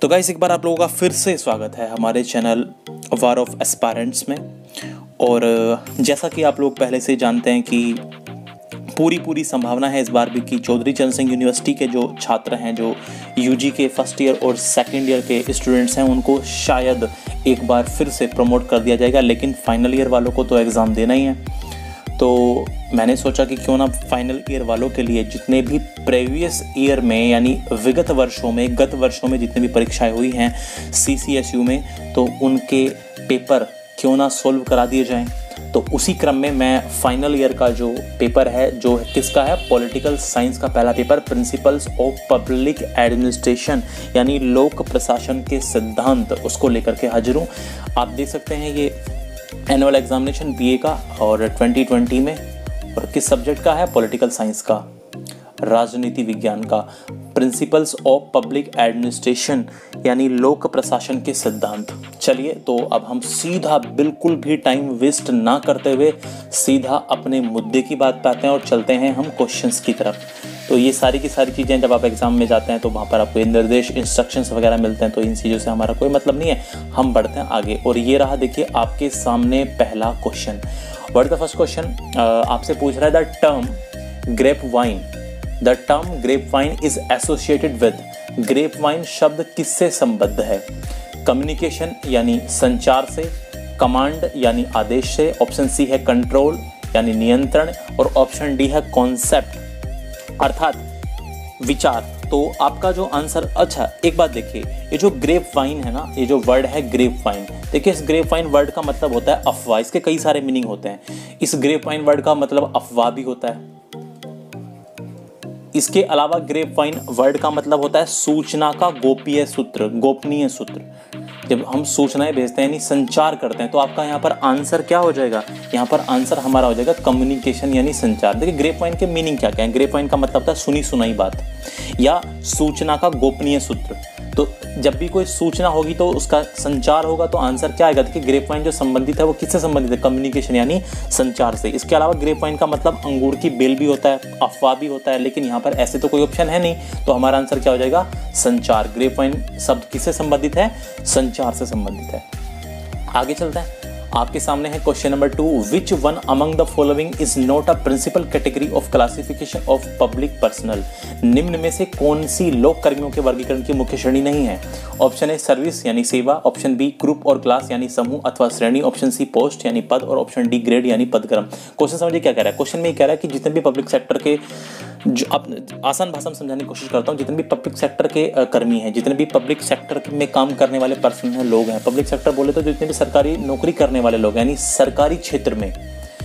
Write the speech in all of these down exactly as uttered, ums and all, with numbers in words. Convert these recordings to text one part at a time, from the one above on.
तो गाइस एक बार आप लोगों का फिर से स्वागत है हमारे चैनल वार ऑफ एस्पायरेंट्स में। और जैसा कि आप लोग पहले से जानते हैं कि पूरी पूरी संभावना है इस बार भी कि चौधरी चरण सिंह यूनिवर्सिटी के जो छात्र हैं, जो यूजी के फर्स्ट ईयर और सेकंड ईयर के स्टूडेंट्स हैं, उनको शायद एक बार फिर से प्रमोट कर दिया जाएगा। लेकिन फाइनल ईयर वालों को तो एग्ज़ाम देना ही है। तो मैंने सोचा कि क्यों ना फाइनल ईयर वालों के लिए जितने भी प्रीवियस ईयर में यानी विगत वर्षों में गत वर्षों में जितने भी परीक्षाएं हुई हैं सी सी एस यू में, तो उनके पेपर क्यों ना सोल्व करा दिए जाएं। तो उसी क्रम में मैं फाइनल ईयर का जो पेपर है, जो किसका है, पॉलिटिकल साइंस का पहला paper principles of public administration यानी लोक प्रशासन के सिद्धांत, उसको लेकर के हाजिर हूँ। आप देख सकते हैं ये एनुअल एग्जामिनेशन बी ए का और ट्वेंटी ट्वेंटी में, और किस सब्जेक्ट का है, पॉलिटिकल साइंस का, राजनीति विज्ञान का, प्रिंसिपल्स ऑफ पब्लिक एडमिनिस्ट्रेशन यानी लोक प्रशासन के सिद्धांत। चलिए तो अब हम सीधा बिल्कुल भी टाइम वेस्ट ना करते हुए सीधा अपने मुद्दे की बात पे आते हैं और चलते हैं हम क्वेश्चंस की तरफ। तो ये सारी की सारी चीज़ें जब आप एग्जाम में जाते हैं तो वहाँ पर आपको निर्देश इंस्ट्रक्शंस वगैरह मिलते हैं, तो इन चीज़ों से हमारा कोई मतलब नहीं है। हम बढ़ते हैं आगे और ये रहा देखिए आपके सामने पहला question. What the first question आपसे पूछ रहा है the term grape wine the term grape wine is associated with. Grape wine शब्द किससे संबद्ध है? कम्युनिकेशन यानी संचार से, कमांड यानी आदेश से, ऑप्शन सी है कंट्रोल यानी नियंत्रण, और ऑप्शन डी है कॉन्सेप्ट अर्थात विचार। तो आपका जो आंसर, अच्छा एक बात देखिए, ये जो ग्रेप वाइन है ना, ये जो वर्ड है ग्रेप वाइन, देखिए इस ग्रेप वाइन वर्ड का मतलब होता है अफवाह। इसके कई सारे मीनिंग होते हैं। इस ग्रेप वाइन वर्ड का मतलब अफवाह भी होता है। इसके अलावा ग्रेप वाइन वर्ड का मतलब होता है सूचना का गोपनीय सूत्र, गोपनीय सूत्र। जब हम सूचनाएं भेजते हैं यानी संचार करते हैं, तो आपका यहाँ पर आंसर क्या हो जाएगा? यहाँ पर आंसर हमारा हो जाएगा कम्युनिकेशन यानी संचार। देखिए ग्रेप वाइन के मीनिंग क्या क्या है। ग्रेप वाइन का मतलब होता है सुनी सुनाई बात या सूचना का गोपनीय सूत्र। तो जब भी कोई सूचना होगी तो उसका संचार होगा, तो आंसर क्या आएगा? देखिए ग्रेप वाइन जो संबंधित है वो किससे संबंधित है? कम्युनिकेशन यानी संचार से। इसके अलावा ग्रेप वाइन का मतलब अंगूर की बेल भी होता है, अफवाह भी होता है, लेकिन यहाँ पर ऐसे तो कोई ऑप्शन है नहीं, तो हमारा आंसर क्या हो जाएगा? संचार। ग्रेप वाइन शब्द किससे संबंधित है? संचार से संबंधित है। आगे चलते हैं। आपके सामने है question number two. Which one among the following is not a principal category of classification of public personnel. निम्न में से कौन सी लोक कर्मियों के वर्गीकरण की मुख्य श्रेणी नहीं है? ऑप्शन ए सर्विस यानी सेवा, ऑप्शन बी ग्रुप और क्लास यानी समूह अथवा श्रेणी, ऑप्शन सी पोस्ट यानी पद, और ऑप्शन डी ग्रेड यानी पदक्रम। क्वेश्चन समझिए क्या कह रहा है। क्वेश्चन में कह रहा है कि जितने भी पब्लिक सेक्टर के, जो अब आसान भाषा में समझाने की कोशिश करता हूँ, जितने भी पब्लिक सेक्टर के कर्मी हैं, जितने भी पब्लिक सेक्टर में काम करने वाले पर्सन हैं, लोग हैं, पब्लिक सेक्टर बोले तो जितने भी सरकारी नौकरी करने वाले लोग हैं, यानी सरकारी क्षेत्र में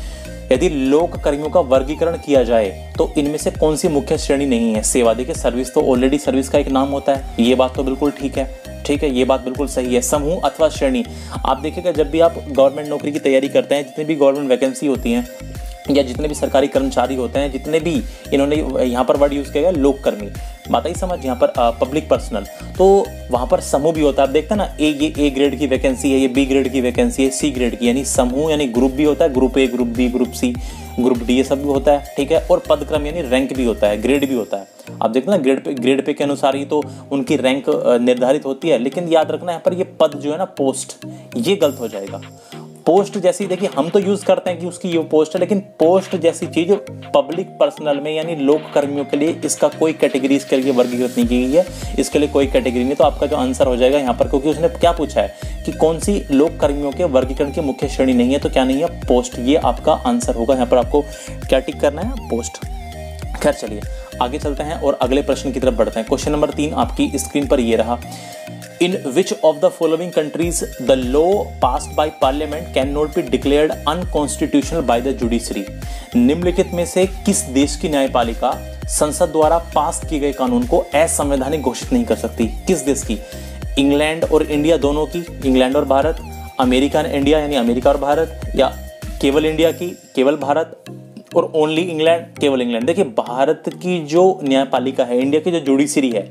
यदि लोक कर्मियों का वर्गीकरण किया जाए तो इनमें से कौन सी मुख्य श्रेणी नहीं है? सेवा। देखिए सर्विस तो ऑलरेडी सर्विस का एक नाम होता है, ये बात तो बिल्कुल ठीक है, ठीक है, ये बात बिल्कुल सही है। समूह अथवा श्रेणी, आप देखिएगा जब भी आप गवर्नमेंट नौकरी की तैयारी करते हैं, जितनी भी गवर्नमेंट वैकेंसी होती हैं या जितने भी सरकारी कर्मचारी होते हैं, जितने भी इन्होंने यहाँ पर वर्ड यूज़ किया गया लोक कर्मी, बात आई समझ, यहाँ पर पब्लिक पर्सनल, तो वहाँ पर समूह भी होता है। आप देखते हैं ना, ए ये ए ग्रेड की वैकेंसी है, ये बी ग्रेड की वैकेंसी है, सी ग्रेड की, यानी समूह यानी ग्रुप भी होता है, group A, group B, group C, group D, ये सब भी होता है, ठीक है। और पदक्रम यानी रैंक भी होता है, ग्रेड भी होता है। आप देखते हैं ना, ग्रेड पे ग्रेड पे के अनुसार ही तो उनकी रैंक निर्धारित होती है। लेकिन याद रखना यहाँ पर ये पद जो है ना, पोस्ट, ये गलत हो जाएगा। पोस्ट जैसी, देखिए हम तो यूज करते हैं कि उसकी ये पोस्ट है, लेकिन पोस्ट जैसी चीज पब्लिक पर्सनल में यानी लोक कर्मियों के लिए इसका कोई कैटेगरी इसके लिए वर्गीकृत नहीं की गई है, इसके लिए कोई कैटेगरी नहीं। तो आपका जो आंसर हो जाएगा यहाँ पर, क्योंकि उसने क्या पूछा है कि कौन सी लोक कर्मियों के वर्गीकरण की मुख्य श्रेणी नहीं है, तो क्या नहीं है? पोस्ट। ये आपका आंसर होगा। यहाँ पर आपको क्या टिक करना है? पोस्ट। खैर चलिए आगे चलते हैं और अगले प्रश्न की तरफ बढ़ते हैं। क्वेश्चन नंबर तीन आपकी स्क्रीन पर ये रहा। In which of the following countries the law passed by parliament cannot be declared unconstitutional by the judiciary? निम्नलिखित में से किस देश की न्यायपालिका संसद द्वारा पास किए गए कानून को असंवैधानिक घोषित नहीं कर सकती? किस देश की? इंग्लैंड और इंडिया दोनों की, इंग्लैंड और भारत, अमेरिका एंड इंडिया यानी अमेरिका और भारत, या केवल इंडिया की, केवल भारत, और ओनली इंग्लैंड, केवल इंग्लैंड। देखिए भारत की जो न्यायपालिका है, इंडिया की जो जुडिशरी है,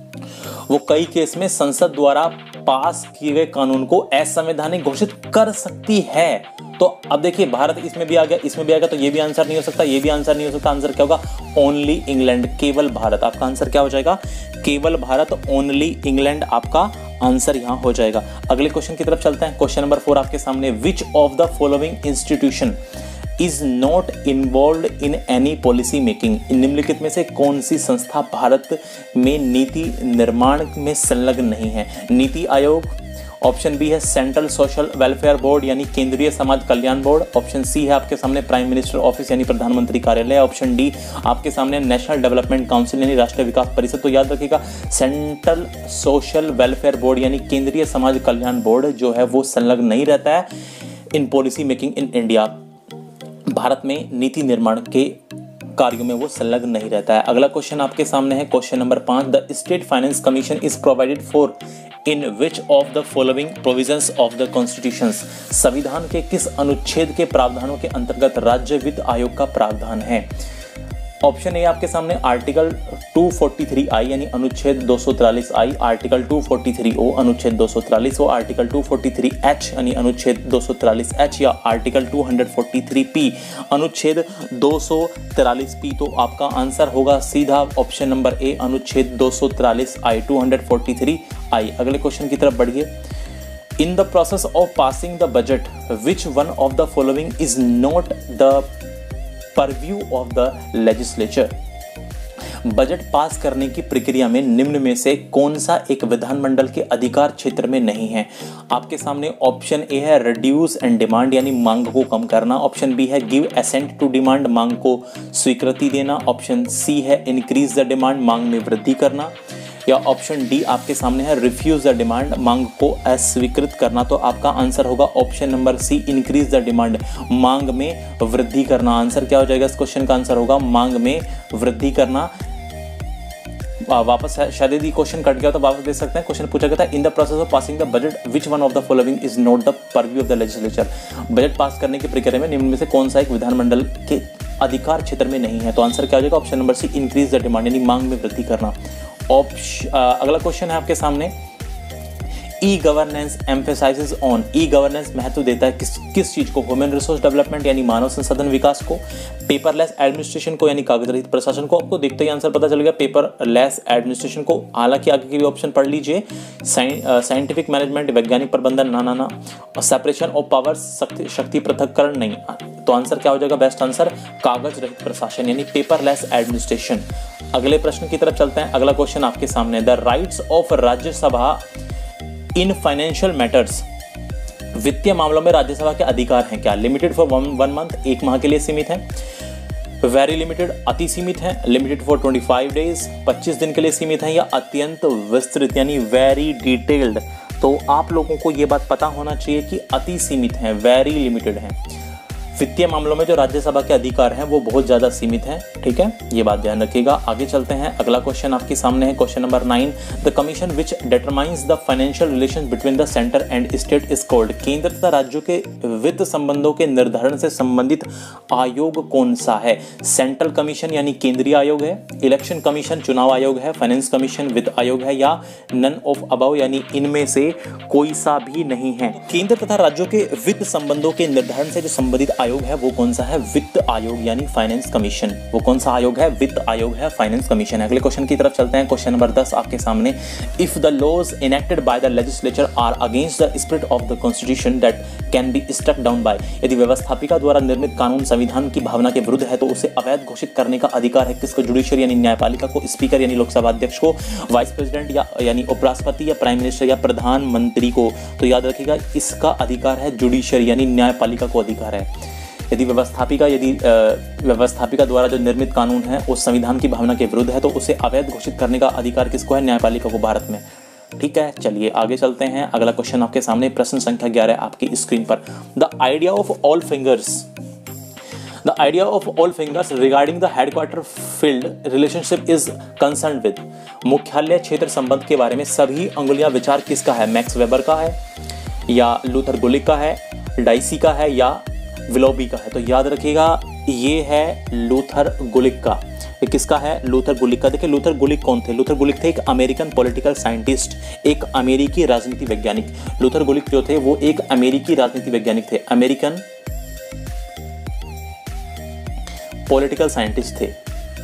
वो कई केस में संसद द्वारा पास किए गए कानून को असंवैधानिक घोषित कर सकती है। तो अब देखिए भारत इसमें भी आ गया, इसमें भी आ गया, तो ये भी आंसर नहीं हो सकता, ये भी आंसर नहीं हो सकता। आंसर क्या होगा? ओनली इंग्लैंड, केवल भारत। आपका आंसर क्या हो जाएगा? केवल भारत, ओनली इंग्लैंड आपका आंसर यहां हो जाएगा। अगले क्वेश्चन की तरफ चलते हैं। क्वेश्चन नंबर फोर आपके सामने, which of the following institution is not involve in any policy making? निम्नलिखित में से कौन सी संस्था भारत में नीति निर्माण में संलग्न नहीं है? नीति आयोग, ऑप्शन बी है सेंट्रल सोशल वेलफेयर बोर्ड यानी केंद्रीय समाज कल्याण बोर्ड, ऑप्शन सी है आपके सामने प्राइम मिनिस्टर ऑफिस यानी प्रधानमंत्री कार्यालय, ऑप्शन डी आपके सामने नेशनल डेवलपमेंट काउंसिल यानी राष्ट्रीय विकास परिषद। तो याद रखिएगा सेंट्रल सोशल वेलफेयर बोर्ड यानी केंद्रीय समाज कल्याण बोर्ड जो है वो संलग्न नहीं रहता है in policy making in India. Bharat में नीति निर्माण के कार्यों में वो संलग्न नहीं रहता है। अगला क्वेश्चन आपके सामने है, क्वेश्चन नंबर पांच, the state finance commission is provided for in which of the following provisions of the constitutions? संविधान के किस अनुच्छेद के प्रावधानों के अंतर्गत राज्य वित्त आयोग का प्रावधान है? ऑप्शन ए आपके सामने आर्टिकल दो सौ तैंतालीस आई यानी अनुच्छेद दो सौ तैंतालीस आई, आर्टिकल दो सौ तैंतालीस ओ अनुच्छेद दो सौ तैंतालीस ओ, आर्टिकल दो सौ तैंतालीस एच यानी अनुच्छेद दो सौ तैंतालीस एच या आर्टिकल दो सौ तैंतालीस पी अनुच्छेद दो सौ तैंतालीस पी। तो आपका आंसर होगा सीधा ऑप्शन नंबर ए अनुच्छेद दो सौ तैंतालीस आई, दो सौ तैंतालीस आई। अगले क्वेश्चन की तरफ बढ़िए। In the process of passing the budget which one of the following is not the purview of the legislature? Budget pass करने की प्रक्रिया में निम्न में से कौन सा एक विधानमंडल के अधिकार क्षेत्र में नहीं है? आपके सामने ऑप्शन ए है रिड्यूस एंड डिमांड यानी मांग को कम करना, ऑप्शन बी है गिव असेंट टू डिमांड मांग को स्वीकृति देना, ऑप्शन सी है इंक्रीज द डिमांड मांग में वृद्धि करना, या ऑप्शन डी आपके सामने है रिफ्यूज द डिमांड मांग को अस्वीकृत करना। तो आपका आंसर होगा option number C increase the demand मांग में वृद्धि करना। आंसर क्या हो जाएगा इस क्वेश्चन का? आंसर होगा मांग में वृद्धि करना। वापस शायद यदि क्वेश्चन कट गया तो वापस देख सकते हैं। क्वेश्चन पूछा गया था in the process of passing the budget which one of the following is not the purview of the legislature? Budget pass करने की प्रक्रिया में निम्न में से कौन सा एक विधानमंडल के अधिकार क्षेत्र में नहीं है? तो आंसर क्या हो जाएगा? Option number C increase the demand यानी मांग में वृद्धि करना। ऑप्शन अगला क्वेश्चन है आपके सामने, e governance emphasises on, e governance महत्व देता है किस किस चीज को? ह्यूमन रिसोर्स डेवलपमेंट यानी मानव संसाधन विकास को, पेपरलेस एडमिनिस्ट्रेशन को यानी कागज रहित प्रशासन को। आपको देखते ही आंसर पता चल गया पेपरलेस एडमिनिस्ट्रेशन को। हालांकि आगे के भी ऑप्शन पढ़ लीजिए, साइंटिफिक मैनेजमेंट वैज्ञानिक प्रबंधन ना ना ना, सेपरेशन ऑफ पावर्स शक्ति शक्ति पृथक्करण नहीं। तो आंसर क्या हो जाएगा? बेस्ट आंसर कागज रहित प्रशासन यानी पेपरलेस एडमिनिस्ट्रेशन। अगले प्रश्न की तरफ चलते हैं। अगला क्वेश्चन आपके सामने, the rights of Rajya Sabha in financial matters, वित्तीय मामलों में राज्यसभा के अधिकार हैं क्या? Limited for one one month, एक माह के लिए सीमित है, वेरी लिमिटेड अति सीमित है, लिमिटेड फॉर पच्चीस डेज पच्चीस दिन के लिए सीमित है, या अत्यंत विस्तृत यानी वेरी डिटेल्ड? तो आप लोगों को यह बात पता होना चाहिए कि अति सीमित है, वेरी लिमिटेड है। वित्तीय मामलों में जो राज्यसभा के अधिकार हैं वो बहुत ज्यादा सीमित हैं, ठीक है, ये बात ध्यान रखिएगा। आगे चलते हैं। अगला क्वेश्चन आपके सामने है, question number nine, the commission which determines the financial relation between the centre and state is called? केंद्र तथा राज्यों के वित्त संबंधों के निर्धारण से संबंधित आयोग कौन सा है? सेंट्रल कमीशन यानी केंद्रीय आयोग है, इलेक्शन कमीशन चुनाव आयोग है, फाइनेंस कमीशन वित्त आयोग है, या नन ऑफ अबव यानी इनमें से कोई सा भी नहीं है? केंद्र तथा राज्यों के वित्त संबंधों के निर्धारण से जो संबंधित आयोग है वो कौन सा है? वित्त आयोग यानी फाइनेंस कमीशन। वो कौन सा आयोग है? वित्त आयोग है, फाइनेंस कमीशन है। अगले क्वेश्चन की तरफ चलते हैं। क्वेश्चन नंबर दस आपके सामने, if the laws enacted by the legislature are against the spirit of the constitution that can be struck down by, यदि व्यवस्थापिका द्वारा निर्मित कानून संविधान की भावना के विरुद्ध है तो उसे अवैध घोषित करने का अधिकार है किसको? जुडिशियरी यानी न्यायपालिका को, स्पीकर यानी लोकसभा अध्यक्ष को, वाइस प्रेसिडेंट या यानी उपराष्ट्रपति या प्राइम मिनिस्टर या प्रधानमंत्री को? तो याद रखिएगा इसका अधिकार है जुडिशियरी यानी न्यायपालिका को अधिकार है। यदि व्यवस्थापिका यदि व्यवस्थापिका द्वारा जो निर्मित कानून है उस संविधान की भावना के विरुद्ध है तो उसे अवैध घोषित करने का अधिकार किसको है? न्यायपालिका को, भारत में, ठीक है। चलिए आगे चलते हैं। अगला क्वेश्चन आपके सामने, प्रश्न संख्या ग्यारह आपकी स्क्रीन पर, the idea of all fingers the idea of all fingers regarding the headquarter field relationship is concern with, मुख्यालय क्षेत्र संबंध के बारे में सभी अंगुलियां विचार किसका है? मैक्स वेबर का है, या लूथर गुलिक का है, डाइसी का है, या विलोबी का है? तो याद रखिएगा ये है लूथर गुलिक का। ये किसका है? लूथर गुलिक का। देखिए लूथर गुलिक कौन थे? लूथर गुलिक थे एक अमेरिकन पॉलिटिकल साइंटिस्ट, एक अमेरिकी राजनीति वैज्ञानिक। लूथर गुलिक जो थे वो एक अमेरिकी राजनीति वैज्ञानिक थे, अमेरिकन पॉलिटिकल साइंटिस्ट थे।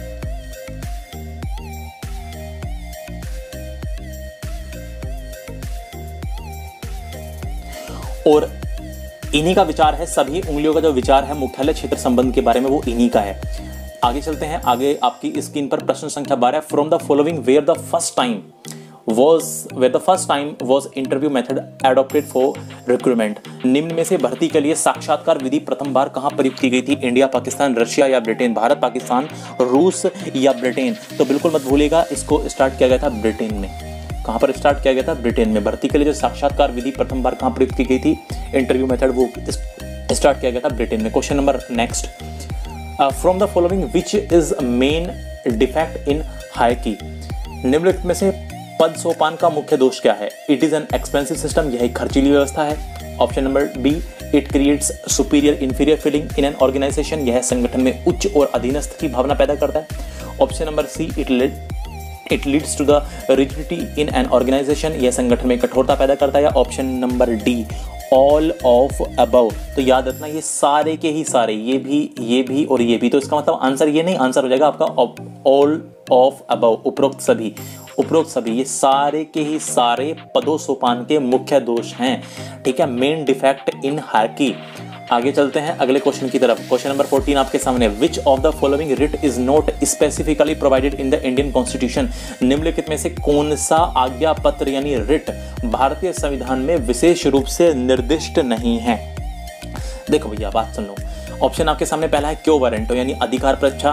और इन्हीं का विचार है, सभी उंगलियों का जो विचार है मुख्यालय क्षेत्र संबंध के बारे में, वो इन्हीं का है। आगे चलते हैं, आगे आपकी स्क्रीन पर प्रश्न संख्या बारह, from the following where the first time was where the first time was interview method adopted for recruitment। निम्न में से भर्ती के लिए साक्षात्कार विधि प्रथम बार कहां प्रयुक्त की गई थी? इंडिया, पाकिस्तान, रशिया या ब्रिटेन? भारत, पाकिस्तान, रूस या ब्रिटेन? तो बिल्कुल मत भूलिएगा, इसको स्टार्ट किया गया था ब्रिटेन में। कहां पर स्टार्ट किया गया था? ब्रिटेन में। भर्ती के लिए जो साक्षात्कार विधि प्रथम बार कहां प्रयुक्त की गई थी, इंटरव्यू मेथड, वो स्टार्ट किया गया था ब्रिटेन में। Question number next, from the following which is main defect in hierarchy. निम्नलिखित में से पद सोपान का मुख्य दोष क्या है? It is an expensive system, यह एक खर्चीली व्यवस्था है। Option number B, it creates superior inferior feeling in an organisation, यह संगठन में उच्च और अधीनस्थ की भावना पैदा करता है। Option number C, it lead it leads to the rigidity in an organisation, यह संगठन में कठोरता पैदा करता है। या option number D, all of above. तो याद रखना, ये सारे के ही सारे, ये भी, ये भी और ये भी। तो इसका मतलब आंसर ये नहीं, आंसर हो जाएगा आपका ऑल ऑफ अबव, उपरोक्त सभी। उपरोक्त सभी, ये सारे के ही सारे पदों सोपान के मुख्य दोष हैं। ठीक है, मेन डिफेक्ट इन हायरार्की। आगे चलते हैं अगले क्वेश्चन की तरफ। क्वेश्चन नंबर चौदह आपके सामने, which of the following writ is not specifically provided in the Indian constitution. निम्नलिखित में से कौन सा आज्ञा पत्र यानी रिट भारतीय संविधान में विशेष रूप से निर्दिष्ट नहीं है? देखो भैया, बात सुन लो। ऑप्शन आपके सामने पहला है क्यो वारंटो यानी अधिकार परीक्षा।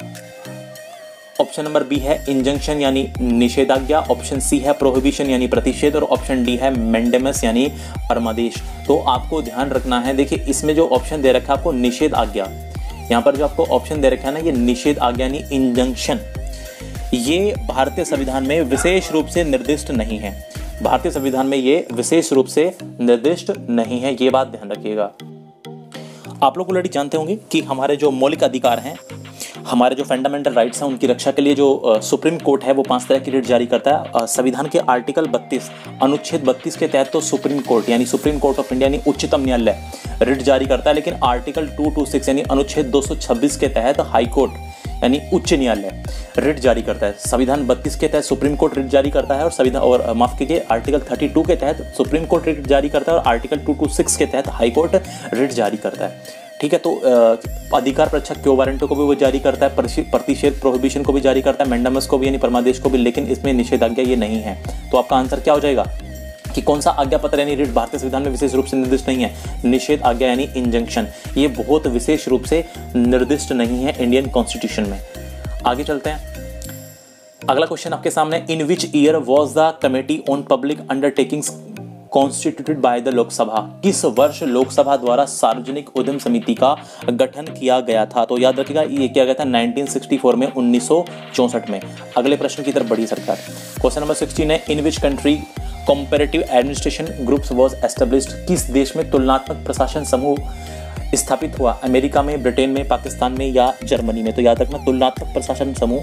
ऑप्शन नंबर बी है इंजंक्शन यानी निषेधाज्ञा। ऑप्शन सी है प्रोहिबिशन यानी प्रतिषेध। और ऑप्शन डी है मैंडेमस यानी परमादेश। तो आपको ध्यान रखना है, देखिए इसमें जो ऑप्शन दे रखा है आपको निषेध आज्ञा, यहाँ पर जो आपको ऑप्शन दे रखा है ना, ये निषेध आज्ञा यानी इंजंक्शन, ये भारतीय संविधान में विशेष रूप से निर्दिष्ट नहीं है। भारतीय संविधान में ये विशेष रूप से निर्दिष्ट नहीं है, ये बात ध्यान रखिएगा। आप लोग ऑलरेडी जानते होंगे कि हमारे जो मौलिक अधिकार हैं, हमारे जो फंडामेंटल राइट्स हैं, उनकी रक्षा के लिए जो सुप्रीम कोर्ट है वो पांच तरह की रिट जारी करता है। संविधान के आर्टिकल बत्तीस अनुच्छेद बत्तीस के तहत तो सुप्रीम कोर्ट यानी सुप्रीम कोर्ट ऑफ इंडिया यानी उच्चतम न्यायालय रिट जारी करता है, लेकिन आर्टिकल दो सौ छब्बीस यानी अनुच्छेद दो सौ छब्बीस के तहत हाई कोर्ट यानी उच्च न्यायालय रिट जारी करता है। संविधान बत्तीस के तहत सुप्रीम कोर्ट रिट जारी करता है और संविधान और माफ कीजिए आर्टिकल बत्तीस के तहत सुप्रीम कोर्ट रिट जारी करता है और आर्टिकल दो सौ छब्बीस के तहत हाई कोर्ट रिट जारी करता है। ठीक है, तो अधिकार परीक्षा क्यो वारंटो को भी वो जारी करता है, प्रतिषेध प्रोहिबिशन को भी जारी करता है, मैंडेमस को भी यानी परमादेश को भी, लेकिन इसमें निषेधाज्ञा ये नहीं है। तो आपका आंसर क्या हो जाएगा कि कौन सा आज्ञा पत्र यानी रिट भारतीय संविधान में विशेष रूप से निर्दिष्ट नहीं है? निषेध आज्ञा यानी इंजंक्शन, ये बहुत विशेष रूप से निर्दिष्ट नहीं है इंडियन कॉन्स्टिट्यूशन में। आगे चलते हैं, अगला क्वेश्चन आपके सामने, in which year was the committee on public undertakings constituted by the Lok Sabha. किस वर्ष लोकसभा द्वारा सार्वजनिक उद्यम समिति का गठन किया गया था? तो याद रखिएगा, ये किया गया था उन्नीस सौ चौंसठ में, उन्नीस सौ चौंसठ में। अगले प्रश्न की तरफ बढ़ी सरकार। क्वेश्चन नंबर सोलह है, in which country comparative administration groups was established. किस देश में तुलनात्मक प्रशासन समूह स्थापित हुआ? अमेरिका में, ब्रिटेन में, पाकिस्तान में या जर्मनी में? तो याद रखना, तुलनात्मक प्रशासन समूह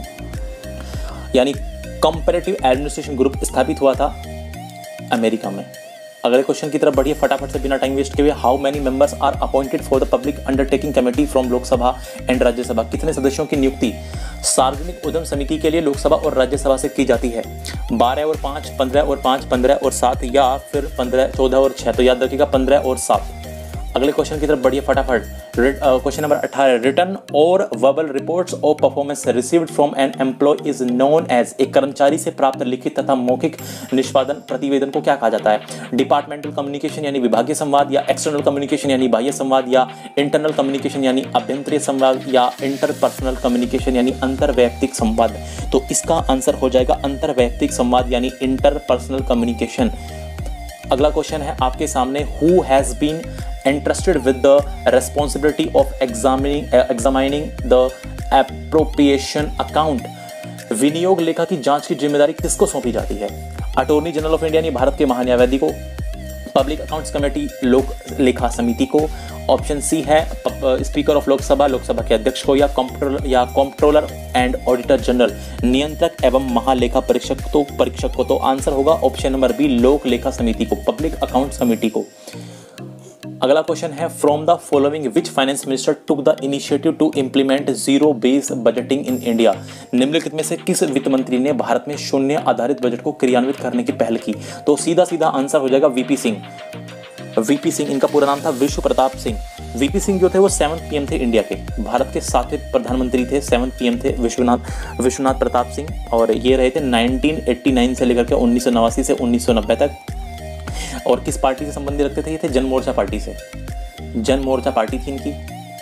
यानी कंपैरेटिव एडमिनिस्ट्रेशन ग्रुप स्थापित हुआ था अमेरिका में। अगले क्वेश्चन की तरफ बढ़िए फटाफट से बिना टाइम वेस्ट किए हुए। How many members are appointed for the public undertaking committee from Lok Sabha and Rajya Sabha. कितने सदस्यों की नियुक्ति सार्वजनिक उद्यम समिति के लिए लोकसभा और राज्यसभा से की जाती है? बारह और पाँच, पंद्रह और पाँच, पंद्रह और सात, या फिर पंद्रह, चौदह और छः? तो याद रखिएगा पंद्रह और सात। अगले क्वेश्चन की तरफ बढ़िए फटाफट। क्वेश्चन नंबर अठारह, रिटर्न और verbal reports of performance received from an employee is known as. एक कर्मचारी से प्राप्त लिखित तथा मौखिक निष्पादन प्रतिवेदन को क्या कहा जाता है? डिपार्टमेंटल कम्युनिकेशन यानी विभागीय संवाद, या एक्सटर्नल कम्युनिकेशन यानी बाह्य संवाद, या इंटरनल कम्युनिकेशन यानी अभ्यंतरीय संवाद, या इंटरपर्सनल कम्युनिकेशन यानी अंतरवैयक्तिक संवाद। तो इसका आंसर हो जाएगा अंतरवैयक्तिक संवाद यानी इंटरपर्सनल कम्युनिकेशन। अगला क्वेश्चन है आपके सामने, who has been entrusted with the responsibility of examining uh, examining the appropriation account। विनियोग लेखा की जांच की जिम्मेदारी किसको सौंपी जाती है? अटॉर्नी जनरल ऑफ इंडिया यानी भारत के महान्यायवादी को, पब्लिक अकाउंट्स कमेटी लोक लेखा समिति को, ऑप्शन सी है स्पीकर ऑफ लोकसभा लोकसभा के अध्यक्ष को, या कंप्ट्रोलर या कंप्ट्रोलर एंड ऑडिटर जनरल नियंत्रक एवं महालेखा परीक्षक तो परीक्षक को। तो आंसर होगा ऑप्शन नंबर बी लोक लेखा समिति को, पब्लिक अकाउंट्स कमेटी को। अगला क्वेश्चन है from the following which finance minister took the initiative to implement zero base budgeting in India. निम्नलिखित में से किस वित्त मंत्री ने भारत में शून्य आधारित बजट को क्रियान्वित करने की पहल की। तो सीधा सीधा आंसर हो जाएगा वीपी सिंह। वीपी सिंह, इनका पूरा नाम था विश्व प्रताप सिंह। वीपी सिंह जो थे वो सेवंथ पीएम थे इंडिया के, भारत के सातवें प्रधानमंत्री थे, सेवंथ पीएम थे विश्वनाथ विश्वनाथ प्रताप सिंह, और ये रहे थे नाइनटीन एटी नाइन से लेकर के उन्नीस सौ नवासी से उन्नीस सौ नब्बे तक। और किस पार्टी से संबंधित रखते थे? ये थे जन मोर्चा पार्टी से, जन मोर्चा पार्टी थी इनकी।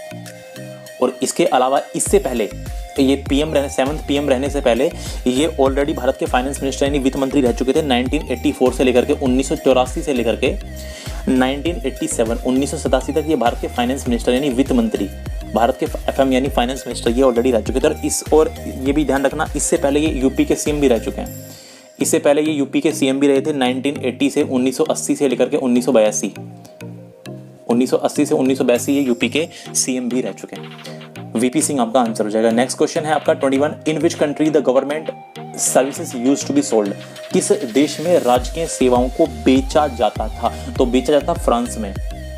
और इसके अलावा इससे पहले ये पीएम रहने सेवंथ पीएम रहने से पहले ये ऑलरेडी भारत के फाइनेंस मिनिस्टर यानी वित्त मंत्री रह चुके थे नाइनटीन एटी फोर से लेकर के उन्नीस सौ चौरासी से लेकर के नाइनटीन एटी सेवन उन्नीस सौ सतासी तक ये भारत के फाइनेंस मिनिस्टर यानी वित्त मंत्री, भारत के एफएम यानी फाइनेंस मिनिस्टर ये ऑलरेडी रह चुके थे। और इस और ये भी ध्यान रखना, इससे पहले ये यूपी के सीएम भी रह चुके हैं। इससे पहले ये यूपी के सीएम भी रहे थे नाइनटीन एटी से उन्नीस सौ अस्सी से लेकर के उन्नीस सौ बयासी उन्नीस सौ अस्सी से उन्नीस सौ बयासी ये यूपी के सीएम भी रह चुके हैं। वीपी सिंह आपका आंसर हो जाएगा। नेक्स्ट क्वेश्चन है आपका इक्कीस, in which country the government services used to be sold. किस देश में राजकीय सेवाओं को बेचा जाता था? तो बेचा जाता फ्रांस में।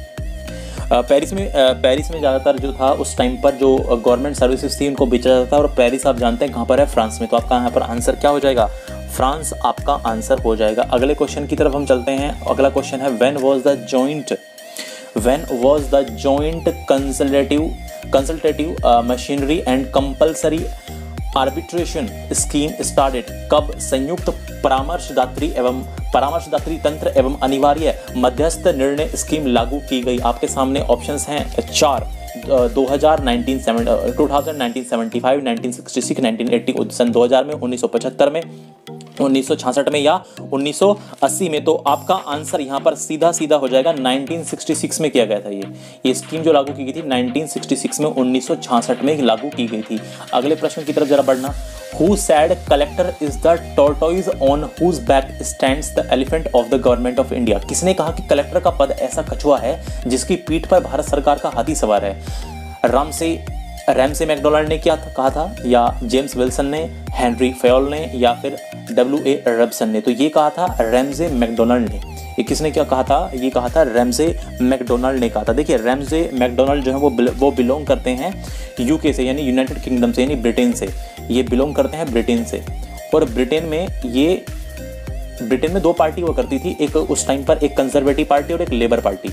पेरिस में पेरिस में ज़्यादातर जो था उस टाइम पर जो गवर्नमेंट सर्विसेज थी उनको बेचा जाता था। और पेरिस आप जानते हैं कहाँ पर है? फ्रांस में। तो आपका यहाँ पर आंसर क्या हो जाएगा? फ्रांस आपका आंसर हो जाएगा। अगले क्वेश्चन की तरफ हम चलते हैं। अगला क्वेश्चन है when was the joint when was the joint consultative consultative machinery and compulsory arbitration scheme started. कब संयुक्त परामर्शदात्री एवं परामर्शदात्री तंत्र एवं अनिवार्य मध्यस्थ निर्णय स्कीम लागू की गई? आपके सामने ऑप्शंस हैं चार, दो हज़ार, nineteen seventy, two thousand, nineteen seventy five, nineteen sixty six, nineteen eighty, सन दो हज़ार में, उन्नीस सौ पचहत्तर में, उन्नीस सौ छियासठ में या उन्नीस सौ अस्सी में। तो आपका आंसर यहाँ पर सीधा सीधा हो जाएगा नाइनटीन सिक्सटी सिक्स में किया गया था। ये ये स्कीम जो लागू की गई थी नाइनटीन सिक्सटी सिक्स में, उन्नीस सौ छियासठ में लागू की गई थी। अगले प्रश्न की तरफ जरा बढ़ना। Who said collector is the tortoise on whose back stands the elephant of the government of India? किसने कहा कि कलेक्टर का पद ऐसा कछुआ है जिसकी पीठ पर भारत सरकार का हाथी सवार है? राम से रैमसे मैकडोनाल्ड ने क्या था, कहा था, या जेम्स विल्सन ने, हेनरी फेयोल ने, या फिर डब्ल्यू ए रबसन ने? तो ये कहा था रैमसे मैकडोनाल्ड ने। ये किसने क्या कहा था? ये कहा था रैमसे मैकडोनाल्ड ने कहा था। देखिए रैमसे मैकडोनाल्ड जो है वो वो बिलोंग करते हैं यूके से यानी यूनाइटेड किंगडम से यानी ब्रिटेन से। ये बिलोंग करते हैं ब्रिटेन से। और ब्रिटेन में ये ब्रिटेन में दो पार्टी हुआ करती थी, एक उस टाइम पर एक कंजर्वेटिव पार्टी और एक लेबर पार्टी।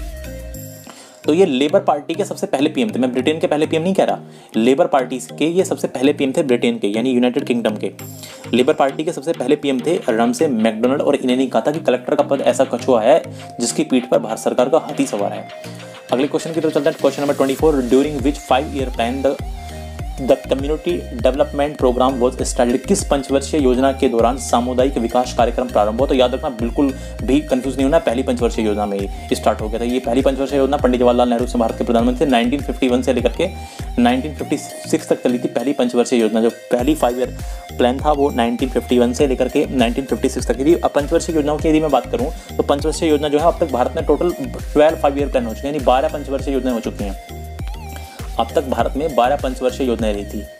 तो ये लेबर पार्टी के सबसे पहले पीएम थे। मैं ब्रिटेन के पहले पीएम नहीं कह रहा, लेबर पार्टी के ये सबसे पहले पीएम थे ब्रिटेन के यानी यूनाइटेड किंगडम के। लेबर पार्टी के सबसे पहले पीएम थे रैमसे मैकडोनाल्ड। और इन्होंने कहा था कि कलेक्टर का पद ऐसा कछुआ है जिसकी पीठ पर भारत सरकार का हाथी सवार है। अगले क्वेश्चन की तरफ चलते हैं। Question number twenty four, during which five year plan the the community development programme was started. किस पंचवर्षीय योजना के दौरान सामुदायिक विकास कार्यक्रम प्रारंभ हुआ? तो याद रखना, बिल्कुल भी कंफ्यूज नहीं होना, पहली पंचवर्षीय योजना में ही स्टार्ट हो गया था। ये पहली पंचवर्षीय योजना पंडित जवाहरलाल नेहरू से भारत के प्रधानमंत्री नाइनटीन फिफ्टी वन से लेकर के नाइनटीन फिफ्टी सिक्स तक चली थी। पहली पंचवर्षीय योजना जो पहली फाइव ईयर प्लान था वो नाइनटीन फिफ्टी वन से लेकर के नाइनटीन फिफ्टी सिक्स तक की थी। अब पंचवर्षीय योजनाओं की यदि मैं बात करूँ तो पंचवर्षीय योजना जो है अब तक भारत में total twelve five year plan हो चुके हैं, यानी बारह पंचवर्षीय योजनाएं हो चुकी हैं। अब तक भारत में बारह पंचवर्षीय योजनाएं रही थी।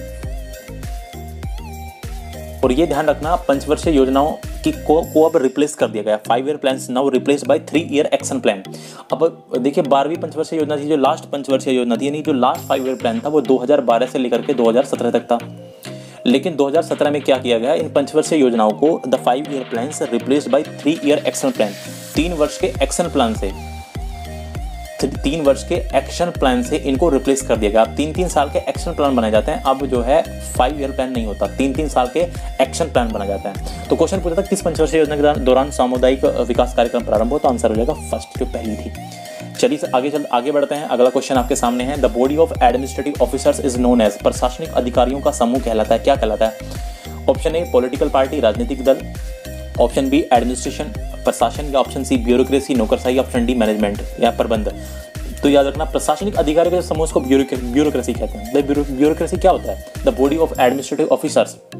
और ये ध्यान रखना, पंचवर्षीय योजनाओं की को, को अब रिप्लेस कर दिया गया। Five year plan now replaced by three year action plan. अब देखिए बारहवीं पंचवर्षीय योजना थी, जो लास्ट पंचवर्षीय योजना थी, यानी जो लास्ट फाइव ईयर प्लान था वो दो हज़ार बारह से लेकर के दो हज़ार सत्रह तक था। लेकिन दो हज़ार सत्रह में क्या किया गया, इन पंचवर्षीय योजनाओं को द फाइव ईयर प्लान से replaced by three year action plan. तीन वर्ष के एक्शन प्लान से तीन वर्ष के एक्शन प्लान से इनको रिप्लेस कर दिया गया। अब तीन तीन साल के एक्शन प्लान बनाए जाते हैं। अब जो है फाइव ईयर प्लान नहीं होता, तीन तीन साल के एक्शन प्लान बना जाता है। तो क्वेश्चन पूछा था किस पंचवर्षीय योजना के दौरान सामुदायिक विकास कार्यक्रम प्रारंभ हो? तो आंसर हो जाएगा फर्स्ट, जो पहली थी। चलिए आगे चल आगे बढ़ते हैं। अगला क्वेश्चन आपके सामने है। The body of administrative officers is known as. प्रशासनिक अधिकारियों का समूह कहलाता है, क्या कहलाता है? ऑप्शन ए पॉलिटिकल पार्टी, राजनीतिक दल। ऑप्शन बी एडमिनिस्ट्रेशन, प्रशासन। या ऑप्शन सी ब्यूरोक्रेसी, नौकरशाही। ऑप्शन डी मैनेजमेंट या प्रबंध। तो याद रखना, प्रशासनिक अधिकारियों के समूह को ब्यूरोक्रेसी कहते हैं। ब्यूरोक्रेसी क्या होता है? The body of administrative officers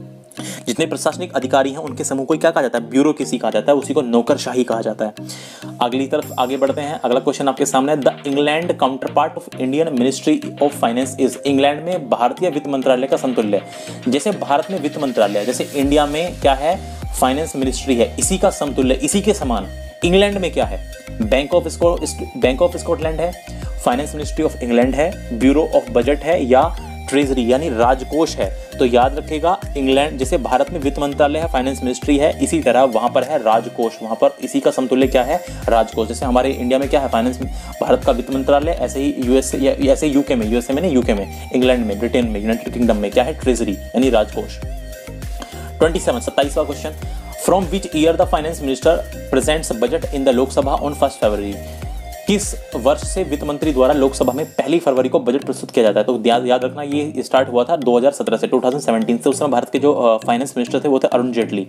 जितने प्रशासनिक अधिकारी हैं उनके समूह को क्या कहा जाता है, ब्यूरोक्रेसी कहा जाता है, उसी को नौकरशाही कहा जाता है। अगली तरफ आगे बढ़ते हैं। अगला क्वेश्चन आपके सामने है, the England counterpart of Indian ministry of finance is. England में भारतीय वित्त मंत्रालय का समतुल्य। जैसे भारत में वित्त मंत्रालय, जैसे इंडिया में क्या है, फाइनेंस मिनिस्ट्री है, इसी का समतुल्य, इसी के समान इंग्लैंड में क्या है, bank of Scot bank of Scotland है, फाइनेंस मिनिस्ट्री ऑफ इंग्लैंड है, ब्यूरो ऑफ बजट है, या ट्रेजरी यानी राजकोष है। तो याद रखिएगा, इंग्लैंड जैसे भारत में वित्त मंत्रालय है, फाइनेंस मिनिस्ट्री है, इसी तरह वहां पर है राजकोष, वहां पर इसी का समतुल्य क्या है, राजकोष। जैसे हमारे इंडिया में क्या है, फाइनेंस भारत का वित्त मंत्रालय, ऐसे ही यूएसए या ऐसे यूके में, यूएसए में नहीं, यूके में, इंग्लैंड में, ब्रिटेन में, यूनाइटेड किंगडम में क्या है, ट्रेजरी यानी राजकोष। ट्वेंटी सेवन सत्ताईसवां question, from which year the finance minister presents budget in the Lok Sabha on first February. किस वर्ष से वित्त मंत्री द्वारा लोकसभा में पहली फरवरी को बजट प्रस्तुत किया जाता है। तो याद याद रखना, ये स्टार्ट हुआ था दो हज़ार सत्रह से, दो हज़ार सत्रह से। उस समय भारत के जो फाइनेंस मिनिस्टर थे वो थे अरुण जेटली,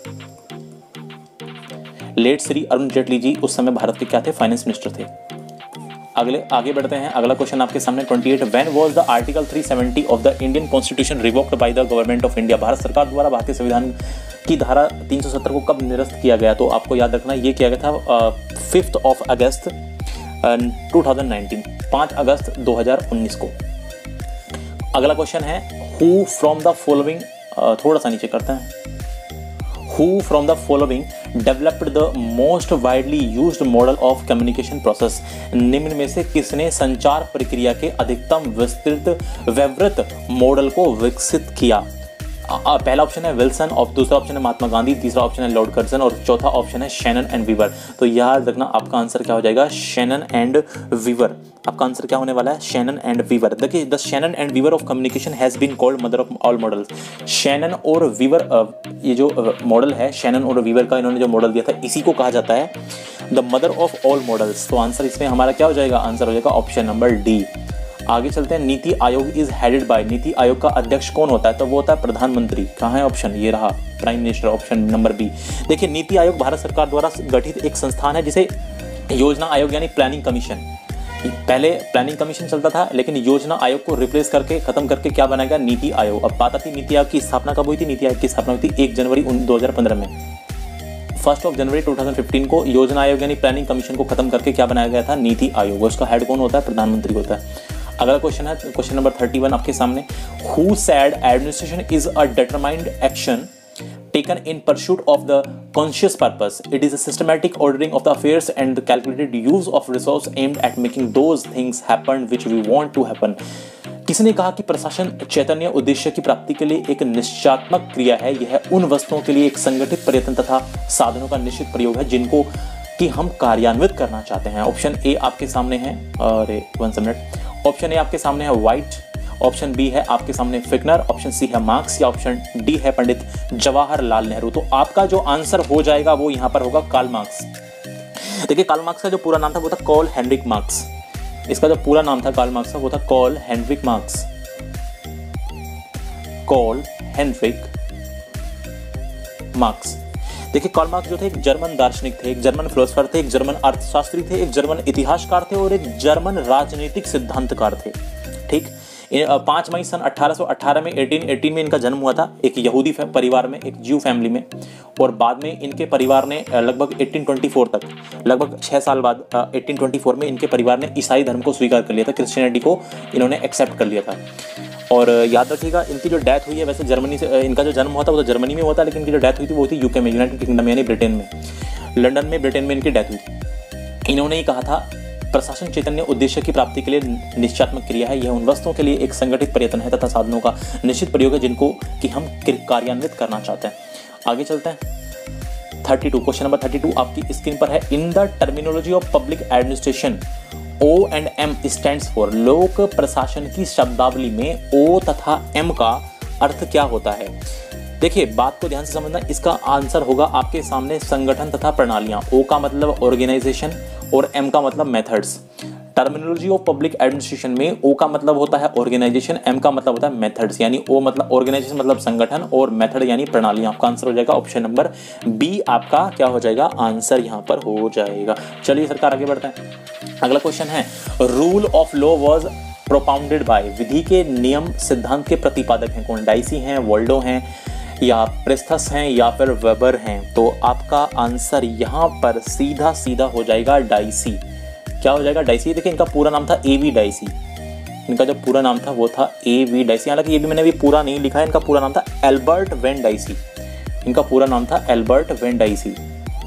लेट श्री अरुण जेटली जी उस समय भारत के क्या थे, फाइनेंस मिनिस्टर थे। अगले आगे बढ़ते हैं। अगला क्वेश्चन आपके सामने अट्ठाईस, व्हेन वाज द आर्टिकल तीन सौ सत्तर of the Indian constitution revoked by the government of India. Bharat सरकार द्वारा भारतीय संविधान की धारा तीन सौ सत्तर को कब निरस्त किया गया। तो आपको याद रखना, ये किया गया था फिफ्थ ऑफ अगस्त दो हज़ार उन्नीस, पाँच अगस्त दो हज़ार उन्नीस को। अगला क्वेश्चन है, हु फ्रॉम द फॉलोइंग, थोड़ा सा नीचे करते हैं, Who from the following developed the most widely used model of communication process। निम्न में से किसने संचार प्रक्रिया के अधिकतम विस्तृत विवृत मॉडल को विकसित किया। पहला ऑप्शन है विल्सन, और दूसरा ऑप्शन है महात्मा गांधी, तीसरा ऑप्शन है लॉर्ड कर्जन, और चौथा ऑप्शन है शैनन एंड वीवर। तो याद रखना, आपका आंसर क्या हो जाएगा, शैनन एंड वीवर। आपका आंसर क्या होने वाला है, शैनन एंड वीवर। देखिए, the Shannon and Weaver of communication has been called mother of all models. Shannon और वीवर, ये जो मॉडल है शैनन और वीवर का, इन्होंने जो मॉडल दिया था, इसी को कहा जाता है the mother of all models. तो आंसर इसमें हमारा क्या हो जाएगा, आंसर हो जाएगा ऑप्शन नंबर डी। आगे चलते हैं, NITI Aayog is headed by. NITI Aayog का अध्यक्ष कौन होता है, तो वो होता है प्रधानमंत्री। कहाँ है ऑप्शन, ये रहा, prime minister, option number B. देखिए, नीति आयोग भारत सरकार द्वारा गठित एक संस्थान है जिसे योजना आयोग यानी प्लानिंग कमीशन, पहले प्लानिंग कमीशन चलता था, लेकिन योजना आयोग को रिप्लेस करके खत्म करके क्या बनाया गया, नीति आयोग। अब बात आती है नीति आयोग की स्थापना कब हुई थी। नीति आयोग की स्थापना हुई थी एक जनवरी दो हज़ार पंद्रह में। फर्स्ट ऑफ जनवरी दो हज़ार पंद्रह को योजना आयोग यानी प्लानिंग कमीशन को खत्म करके क्या बनाया गया था, नीति आयोग। उसका हेड कौन होता है, प्रधानमंत्री होता है। अगला क्वेश्चन है क्वेश्चन नंबर इकतीस आपके सामने, who said administration is a determined action taken in pursuit of the conscious purpose. It is a systematic ordering of the affairs and the calculated use of resource aimed at making those things happen which we want to happen. किसने कहा कि प्रशासन चैतन्य उद्देश्य की प्राप्ति के लिए एक निश्चयात्मक क्रिया है। यह उन वस्तुओं के लिए एक संगठित प्रयत्न तथा साधनों का निश्चित प्रयोग है जिनको कि हम कार्यान्वित करना चाहते हैं। ऑप्शन ए आपके सामने है, अरे वन मिनट, ऑप्शन ए आपके सामने है वाइट, ऑप्शन बी है आपके सामने फिकनर, ऑप्शन सी है मार्क्स, या ऑप्शन डी है पंडित जवाहरलाल नेहरू। तो आपका जो आंसर हो जाएगा वो यहां पर होगा कार्ल मार्क्स। देखिए, कार्ल मार्क्स का जो पूरा नाम था वो था कार्ल हेनरिक मार्क्स। इसका जो पूरा नाम था कार्ल मार्क्स का वो था Karl Heinrich Marx, Karl Heinrich Marx. देखिए, कार्ल मार्क्स जो थे एक जर्मन दार्शनिक थे, एक जर्मन फिलोसोफर थे, एक जर्मन अर्थशास्त्री थे, एक जर्मन इतिहासकार थे और एक जर्मन राजनीतिक सिद्धांतकार थे। ठीक, पाँच मई सन अठारह सौ अठारह में अठारह सौ अठारह में इनका जन्म हुआ था एक यहूदी परिवार में, एक ज्यू फैमिली में, और बाद में इनके परिवार ने लगभग अठारह सौ चौबीस तक, लगभग छः साल बाद अठारह सौ चौबीस में इनके परिवार ने ईसाई धर्म को स्वीकार कर लिया था, क्रिश्चियनिटी को इन्होंने एक्सेप्ट कर लिया था। और याद रखिएगा, इनकी जो डेथ हुई है, वैसे जर्मनी से इनका जो जन्म हुआ था वो तो जर्मनी में हुआ था, लेकिन इनकी जो डेथ हुई थी वो थी यूके में, यूनाइटेड किंगडम यानी ब्रिटेन में, लंदन में, ब्रिटेन में इनकी डेथ हुई थी। इन्होंने ही कहा था प्रशासन चैतन्य उद्देश्य की प्राप्ति के लिए निश्चयात्मक क्रिया है। यह उन वस्तुओं के लिए एक संगठित प्रयत्न है तथा साधनों का निश्चित प्रयोग है जिनको कि हम कार्यान्वित करना चाहते हैं। आगे चलते हैं, बत्तीस क्वेश्चन नंबर बत्तीस आपकी स्क्रीन पर है। In the terminology of public administration, O and M stands for. लोक प्रशासन की शब्दावली में ओ तथा एम का अर्थ क्या होता है। देखिए, बात को ध्यान से समझना, इसका आंसर होगा आपके सामने संगठन तथा प्रणालियां। ओ का मतलब ऑर्गेनाइजेशन और एम का मतलब methods. Terminology of public administration में ओ का मतलब होता है ऑर्गेनाइजेशन, एम का मतलब होता है मेथड्स, यानी ओ मतलब ऑर्गेनाइजेशन मतलब संगठन और मेथड यानी प्रणालियां। आपका आंसर हो जाएगा ऑप्शन नंबर बी, आपका क्या हो जाएगा, आंसर यहां पर हो जाएगा। चलिए सरकार आगे बढ़ते हैं। अगला क्वेश्चन है, rule of law was propounded by. विधि के नियम सिद्धांत के प्रतिपादक हैं कौन। डाइसी हैं, वोल्डो हैं, या प्रेस्थस हैं या फिर वेबर हैं, तो आपका आंसर यहाँ पर सीधा सीधा हो जाएगा डाइसी। क्या हो जाएगा? डाइसी। देखिए इनका पूरा नाम था ए वी डाइसी, इनका जो पूरा नाम था वो था ए वी डाइसी। हालांकि ये भी मैंने भी पूरा नहीं लिखा है, इनका पूरा नाम था एल्बर्ट वेन डाइसी, इनका पूरा नाम था एल्बर्ट वेन डाइसी।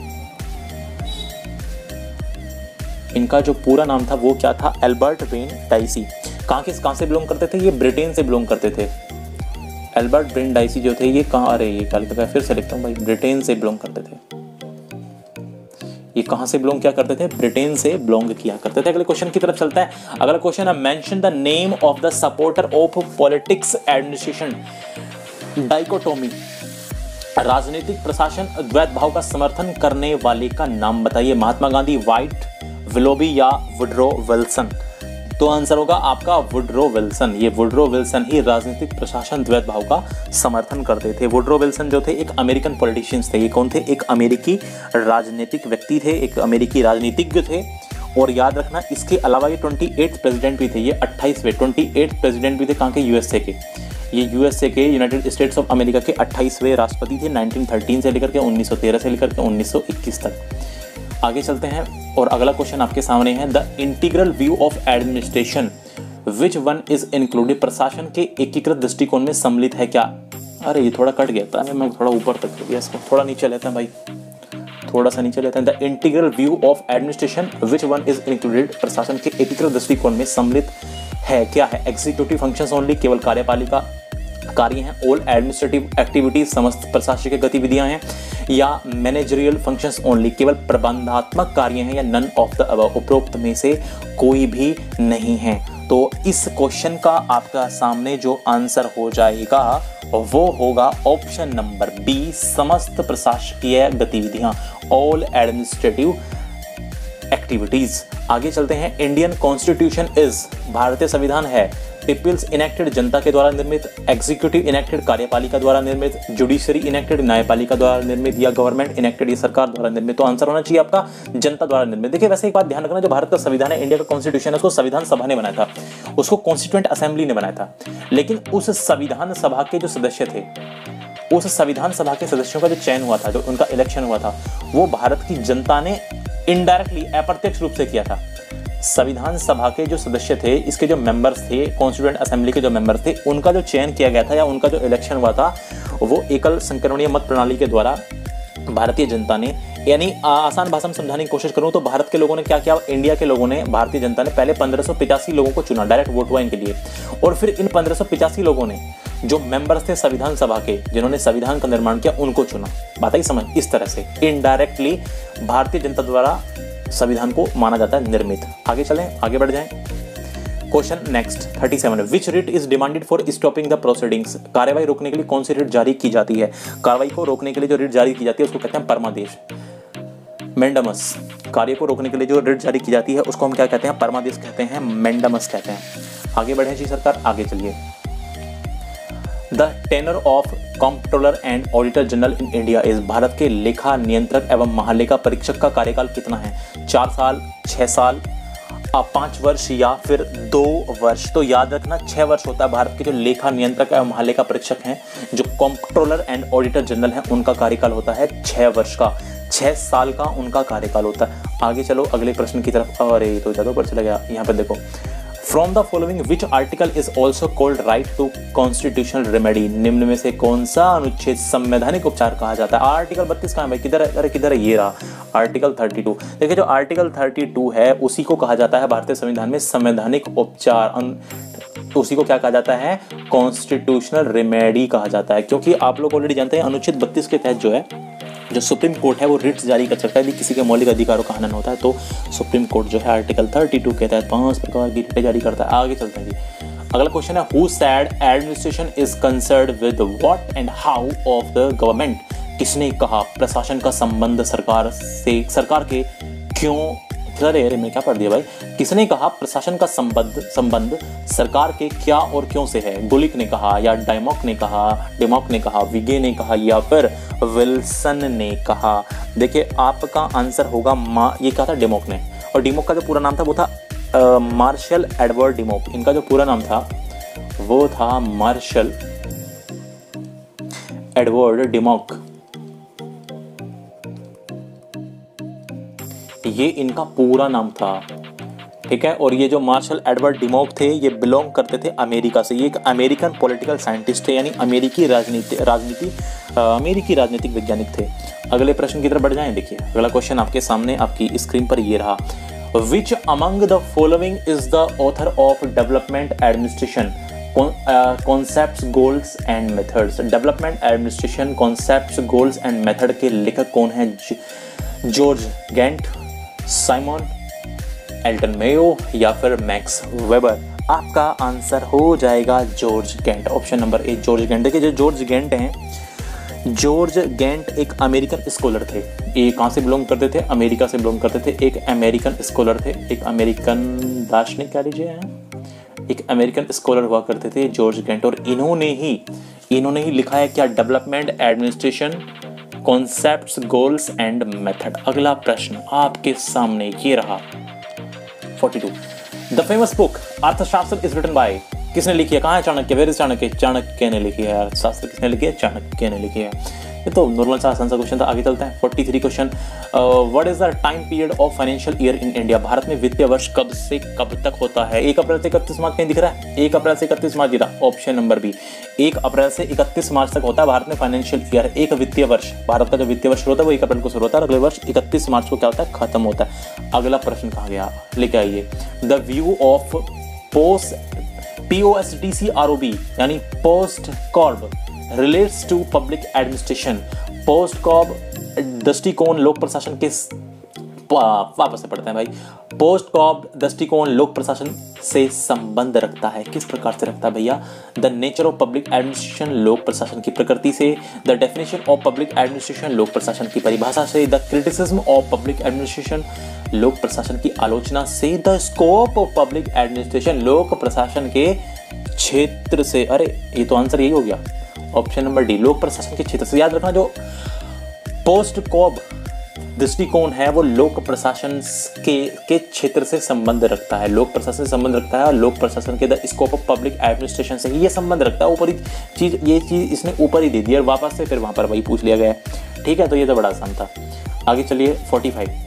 इनका जो पूरा नाम था वो क्या था? Albert Venn Dicey. कहाँ के कहाँ से बिलोंग करते थे? ये ब्रिटेन से बिलोंग करते थे। एल्बर्ट वेन डाइसी जो थे ये कहाँ, अरे ये क्या लिखा है, फिर से लिखता हूँ भाई, ब्रिटेन से बिलोंग करते थे। ये कहाँ से बिलोंग क्या करते थे? ब्रिटेन से बिलोंग किया करते थे। अगले क्वेश्चन की तरफ चलता है। अगला क्वेश्चन है, mention the name of the supporter of politics administration dichotomy. राजनीतिक प्रशासन द्वैत भाव का समर्थन करने वाले का नाम बताइए। महात्मा गांधी, व्हाइट, विलोबी या वुडरो विल्सन? तो आंसर होगा आपका वुडरो विल्सन। ये वुडरो विल्सन ही राजनीतिक प्रशासन द्वैत भाव का समर्थन करते थे। वुडरो विल्सन जो थे एक अमेरिकन पॉलिटिशियंस थे। ये कौन थे? एक अमेरिकी राजनीतिक व्यक्ति थे, एक अमेरिकी राजनीतिज्ञ थे। और याद रखना इसके अलावा ये अट्ठाईसवें प्रेसिडेंट भी थे। ये अट्ठाईसवें अट्ठाईसवें प्रेसिडेंट भी थे। कहाँ के? यूएसए के। ये यूएसए के, यूनाइटेड स्टेट्स ऑफ अमेरिका के अट्ठाईसवें राष्ट्रपति थे, उन्नीस सौ तेरह से लेकर के उन्नीस सौ तेरह से लेकर के उन्नीस सौ इक्कीस तक। आगे चलते हैं और अगला क्वेश्चन आपके सामने है, the integral view of administration which one is included. प्रशासन के एकीकृत दृष्टिकोण में सम्मिलित है क्या? अरे ये थोड़ा कट गया था, मैं थोड़ा ऊपर तक कर दिया इसको, थोड़ा नीचे लेते हैं भाई, थोड़ा सा नीचे लेते हैं। The integral view of administration which one is included. प्रशासन के एकीकृत दृष्टिकोण में सम्मिलित है क्या है? एग्जीक्यूटिव फंक्शंस ओनली, केवल कार्यपालिका कार्य हैं। ऑल एडमिनिस्ट्रेटिव एक्टिविटीज, समस्त प्रशासनिक गतिविधियां हैं। या मैनेजरियल फंक्शंस ओनली, केवल प्रबंधात्मक कार्य हैं। या नन ऑफ द अबव, उपरोक्त में से कोई भी नहीं है। तो इस क्वेश्चन का आपका सामने जो आंसर हो जाएगा वो होगा ऑप्शन नंबर बी, समस्त प्रशासकीय गतिविधियां, ऑल एडमिनिस्ट्रेटिव एक्टिविटीज। आगे चलते हैं। इंडियन कॉन्स्टिट्यूशन इज, भारतीय संविधान है, पीपल्स इनेक्टेड, जनता के द्वारा निर्मित, एग्जीक्यूटिव इनेक्टेड, कार्यपालिका द्वारा निर्मित, जुडिशरी इनेक्टेड, न्यायपालिका द्वारा निर्मित, या गवर्नमेंट इनेक्टेड, ये सरकार द्वारा निर्मित। तो आंसर होना चाहिए आपका जनता द्वारा निर्मित। देखिए वैसे एक बात ध्यान रखना, जो भारत का संविधान है, इंडिया का कॉन्स्टिट्यूशन है, उसको संविधान सभा ने बनाया था, उसको कॉन्स्टिट्यूएंट असेंबली ने बनाया था। लेकिन उस संविधान सभा के जो सदस्य थे, उस संविधान सभा के सदस्यों का जो चयन हुआ था, जो उनका इलेक्शन हुआ था, वो भारत की जनता ने इनडायरेक्टली, अप्रत्यक्ष रूप से किया था। संविधान सभा के जो सदस्य थे, इसके जो मेंबर्स थे, कॉन्स्टिट्यूएंट असेंबली के जो मेंबर्स थे, उनका जो चयन किया गया था या उनका जो इलेक्शन हुआ था, वो एकल संक्रमणीय मत प्रणाली के द्वारा भारतीय जनता ने, यानी आसान भाषा में समझाने की कोशिश करूं तो भारत के लोगों ने क्या किया, इंडिया के लोगों ने, भारतीय जनता ने पहले पंद्रह सौ पिचासी लोगों को चुना, डायरेक्ट वोट हुआ इनके लिए। और फिर इन पंद्रह सौ पिचासी लोगों ने जो मेंबर्स थे संविधान सभा के, जिन्होंने संविधान का निर्माण किया, उनको चुना। बात आई समझ? इस तरह से इनडायरेक्टली भारतीय जनता द्वारा संविधान को माना जाता है निर्मित। आगे चलें, आगे बढ़ जाएं। क्वेश्चन नेक्स्ट सैंतीस, which writ is demanded for stopping the proceedings. कार्रवाई रोकने के लिए कौन सी रिट जारी की जाती है? कार्रवाई को रोकने के लिए जो रिट जारी की जाती है उसको कहते हैं परमादेश, मेंडमस। कार्य को रोकने के लिए जो रिट जारी की जाती है उसको हम क्या कहते हैं? परमादेश कहते हैं, मेंडमस कहते हैं। आगे बढ़े जी सरकार, आगे चलिए। The tenor of controller and auditor general in India is. भारत के लेखा नियंत्रक एवं महालेखा परीक्षक का कार्यकाल कितना है? चार साल, छह साल, पांच वर्ष या फिर दो वर्ष? तो याद रखना छह वर्ष होता है। भारत के जो लेखा नियंत्रक एवं महालेखा परीक्षक हैं, जो कंट्रोलर एंड ऑडिटर जनरल हैं, उनका कार्यकाल होता है छह वर्ष का, छह साल का उनका कार्यकाल होता है। आगे चलो अगले प्रश्न की तरफ। अरे तो ज्यादा ऊपर चला गया। यहाँ पे देखो, from the following which article is also called right to constitutional remedy. निम्न में से कौन सा अनुच्छेद संवैधानिक उपचार कहा जाता है? आर्टिकल बत्तीस कहाँ है? किधर है? अरे किधर है? ये रहा आर्टिकल बत्तीस। देखिए जो आर्टिकल बत्तीस है उसी को कहा जाता है भारतीय संविधान में संवैधानिक उपचार। उसी को क्या कहा जाता है? कॉन्स्टिट्यूशनल रेमेडी कहा जाता है। क्योंकि आप लोग ऑलरेडी जानते हैं अनुच्छेद बत्तीस के तहत जो है, जो सुप्रीम कोर्ट है वो रिट्स जारी कर सकता है। यदि किसी के मौलिक अधिकारों का हनन होता है तो सुप्रीम कोर्ट जो है आर्टिकल बत्तीस के तहत पांच प्रकार की रिटें जारी करता है। आगे चलते हैं जी। अगला क्वेश्चन है, who said administration is concerned with what and how of the government. किसने कहा प्रशासन का संबंध सरकार से, सरकार के क्यों, अरे अरे मैं क्या पढ़ दिया भाई। किसने कहा प्रशासन का संबंध संबंध सरकार के क्या और क्यों से है? गुलिक ने कहा, या डायमॉक ने कहा, डेमॉक ने कहा, विगे ने कहा, या फिर विल्सन ने कहा? देखिए आपका आंसर होगा मा, ये कहा था डेमॉक ने। और डेमॉक का जो पूरा नाम था वो था मार्शल एडवर्ड डेमॉक। इनका जो पूरा नाम था वो था मार्शल एडवर्ड डिमॉक, ये इनका पूरा नाम था, ठीक है। और ये जो मार्शल एडवर्ड डिमॉक थे ये बिलोंग करते थे अमेरिका से, ये एक अमेरिकन पॉलिटिकल साइंटिस्ट थे, यानी अमेरिकी राजनीति राजनीति अमेरिकी राजनीतिक वैज्ञानिक थे। अगले प्रश्न की तरफ बढ़ जाएं। देखिए अगला क्वेश्चन आपके सामने आपकी स्क्रीन पर ये रहा, which among the following is the author of development administration concepts goals and methods. Development administration concepts goals and method के लेखक कौन है? George Gant, Simon, Elton Mayo या फिर मैक्स वेबर। आपका आंसर हो जाएगा George Gant, option number A George Gant. देखिए जो जॉर्ज गेंट हैं, जॉर्ज गेंट एक अमेरिकन स्कॉलर थे। ये कहाँ से बिलोंग करते थे? अमेरिका से बिलोंग करते थे। एक अमेरिकन स्कॉलर थे, एक अमेरिकन दार्शनिक कह लीजिए, एक अमेरिकन स्कॉलर हुआ करते थे जॉर्ज गेंट। और इन्होंने ही इन्होंने ही लिखा है क्या? Development administration concepts goals and method. अगला प्रश्न आपके सामने ये रहा, बयालीस। The famous book Arthashastra is written by, किसने लिखी है? कहाँ है चाणक्य? Where is Chanakya? चाणक्य ने लिखी है। अर्थशास्त्र किसने लिखी है? चाणक्य ने लिखी है। ये तो नॉर्मल सा आसान सा क्वेश्चन था। आगे चलते हैं। तैंतालीस question, what is the time period of financial year in India? Bharat में वित्तीय वर्ष कब से कब तक होता है? एक अप्रैल से इकतीस मार्च कहीं दिख रहा है? एक अप्रैल से इकतीस मार्च दिखा, ऑप्शन नंबर बी। एक अप्रैल से इकतीस मार्च तक होता है भारत में फाइनेंशियल ईयर। एक वित्तीय वर्ष, भारत का जो वित्तीय वर्ष होता है वो एक अप्रैल को शुरू होता है और अगले वर्ष इकतीस मार्च को क्या होता है? खत्म होता है। अगला प्रश्न कहा गया, लेके आइए। The view of post P O S T C R O B यानी post CORB relates to public administration. Post CORB दृष्टिकोण लोक प्रशासन के, वापस से पढ़ते हैं भाई। पोस्ट कॉर्ब दृष्टिकोण लोक प्रशासन से संबंध रखता है। किस प्रकार से रखता है भैया? The nature of public administration, लोक प्रशासन की प्रकृति से। The definition of public administration, लोक प्रशासन की परिभाषा से। The criticism of public administration, लोक प्रशासन की आलोचना से। The scope of public administration, लोक प्रशासन के क्षेत्र से। अरे ये तो आंसर यही हो गया, ऑप्शन नंबर डी, लोक प्रशासन के क्षेत्र से। याद रखना जो पोस्ट कॉर्ब दृष्टिकोण है वो लोक प्रशासन के के क्षेत्र से संबंध रखता है, लोक प्रशासन से संबंध रखता है और लोक प्रशासन के the scope of public administration से ही ये संबंध रखता है। ऊपरी चीज, ये चीज इसने ऊपर ही दे दी और वापस से फिर वहां पर वही पूछ लिया गया। ठीक है, तो ये तो बड़ा आसान था। आगे चलिए पैंतालीस।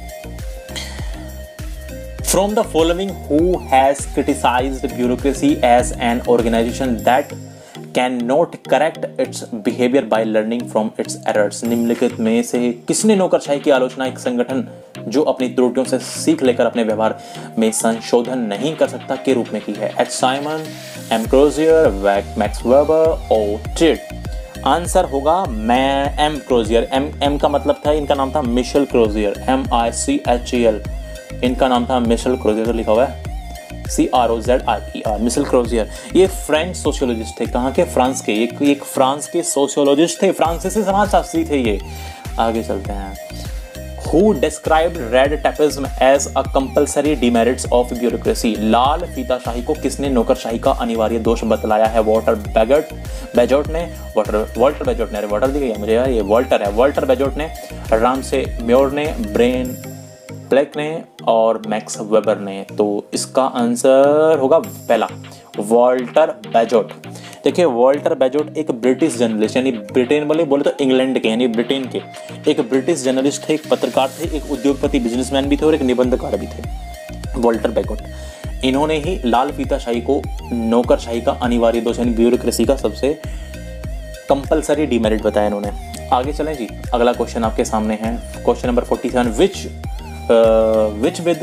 From the following, who has criticized bureaucracy as an organization that cannot correct its behavior by learning from its errors? निम्नलिखित में से किसने नौकरशाही की आलोचना एक संगठन जो अपनी त्रुटियों से सीख लेकर अपने व्यवहार में संशोधन नहीं कर सकता के रूप में की है? H Simon, M Crozier, Max Weber और टिड। आंसर होगा मैं एम क्रोजियर। एम एम का मतलब था, इनका नाम था Michel Crozier, M I C H E L, इनका नाम था मिशेल क्रोजियर, लिखा हुआ है C R O Z I E R, Michel Crozier. ये फ्रेंच सोशियोलॉजिस्ट थे। कहाँ के? फ्रांस के। एक एक फ्रांस के सोशियोलॉजिस्ट थे, फ्रांसीसी समाजशास्त्री थे ये। आगे चलते हैं। Who described red tapeism as a compulsory demerits of bureaucracy? लाल फीताशाही को किसने नौकरशाही का अनिवार्य दोष बतलाया है? वॉल्टर बेजोट बेजोट ने वॉल्टर वॉल्टर बेजोट ने अरे वॉल्टर दी गई है मुझे यार, ये वॉल्टर है। वॉल्टर बेजोट ने, राम से म्योर ने, ब्रेन प्लेक ने और मैक्स वेबर ने। तो इसका आंसर होगा पहला, वॉल्टर बेजोट। देखिए वॉल्टर बेजोट एक ब्रिटिश जर्नलिस्ट, यानी ब्रिटेन वाले बोले तो इंग्लैंड के, यानी ब्रिटेन के एक ब्रिटिश जर्नलिस्ट थे, एक पत्रकार थे, एक उद्योगपति बिजनेसमैन भी थे और एक निबंधकार भी थे, वॉल्टर बेजोट। इन्होंने ही लाल फीताशाही को नौकरशाही का अनिवार्य दोष यानी ब्यूरोक्रेसी का सबसे कंपलसरी डिमेरिट बताया इन्होंने। आगे चलें जी, अगला क्वेश्चन आपके सामने है, क्वेश्चन नंबर सैंतालीस। Which which with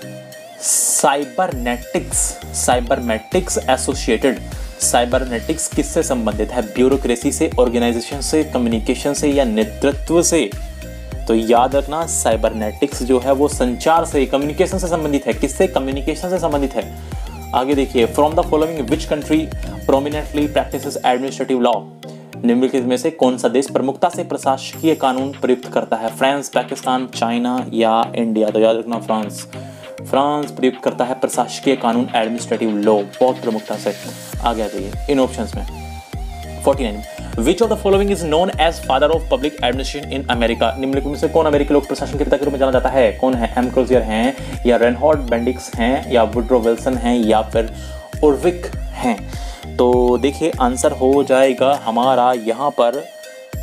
cybernetics cybernetics associated. Cybernetics किससे संबंधित है? ब्यूरोक्रेसी से, ऑर्गेनाइजेशन से, कम्युनिकेशन से या नेतृत्व से? तो याद रखना साइबरनेटिक्स जो है वो संचार से, कम्युनिकेशन से संबंधित है। किससे? कम्युनिकेशन से संबंधित है। आगे देखिए, from the following which country prominently practices administrative law. निम्नलिखित में से कौन सा देश प्रमुखता से प्रशासकीय कानून प्रयुक्त करता है? फ्रांस, पाकिस्तान, चाइना या इंडिया? तो याद रखना फ्रांस फ्रांस प्रयुक्त करता है प्रशासकीय कानून, एडमिनिस्ट्रेटिव लॉ, बहुत प्रमुखता से। आगे आ जाइए इन ऑप्शंस में। उनचास which of the following is known as father of public administration in America. निम्नलिखित में से कौन अमेरिकी लोक प्रशासन के पिता के रूप में जाना जाता है? कौन है? एम क्रोजियर हैं या रेनहॉर्ड बेंडिक्स हैं या वुड्रो विल्सन हैं या फिर उर्विक हैं? तो देखिए आंसर हो जाएगा हमारा यहाँ पर